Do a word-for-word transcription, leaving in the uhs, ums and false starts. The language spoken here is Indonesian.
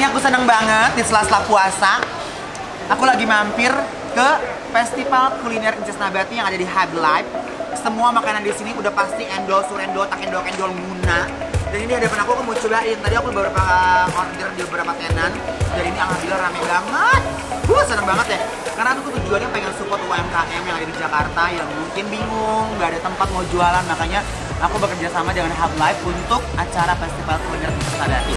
aku seneng banget di sela-sela puasa. Aku lagi mampir ke Festival Kuliner Inces Nabati yang ada di Hub Life. Semua makanan di sini udah pasti endol, surendol, tak endol, endol, muna. Dan ini ada aku, aku mau cobain. Tadi aku beberapa order di beberapa tenan. Dan ini alhamdulillah rame banget. Gue seneng banget ya. Karena aku tuh tujuannya pengen support U M K M yang ada di Jakarta yang mungkin bingung, nggak ada tempat mau jualan. Makanya aku bekerja sama dengan Hub Life untuk acara Festival Kuliner Inces Nabati.